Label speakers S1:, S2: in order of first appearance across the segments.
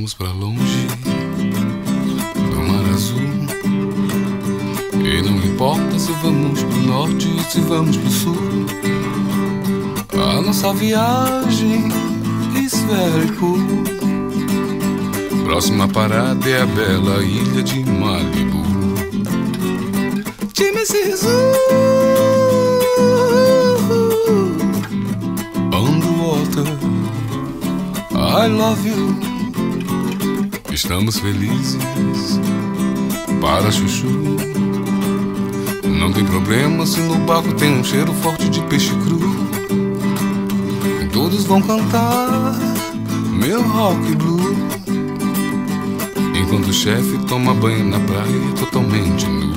S1: Vamos pra longe do mar azul. E não importa se vamos pro norte ou se vamos pro sul. A nossa viagem is very cool. Próxima parada é a bela ilha de Malibu. Time Sisu on the water, I love you. Estamos felizes para chuchu. Não tem problema se no barco tem um cheiro forte de peixe cru. Todos vão cantar meu rock blue, enquanto o chefe toma banho na praia totalmente nu.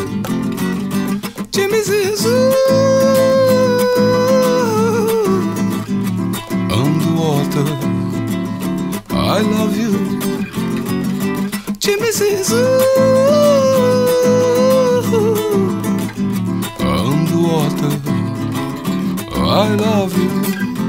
S1: Time Sisu on the water, I love you. Time Sisu on the water, I love you.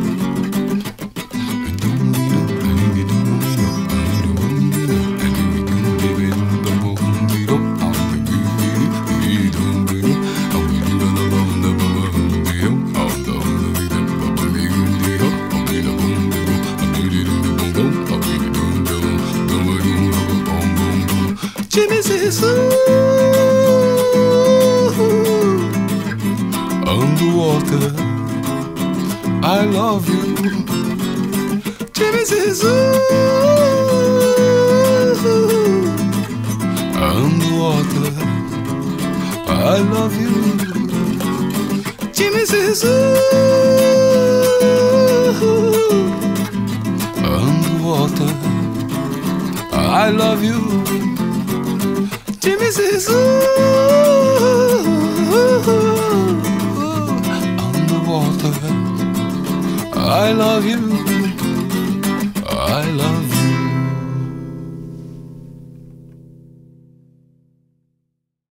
S1: Time Sisu on the water, I love you. Time Sisu on the water, I love you. Time Sisu on the water, I love you. Time Sisu on the water, I love you. I love you.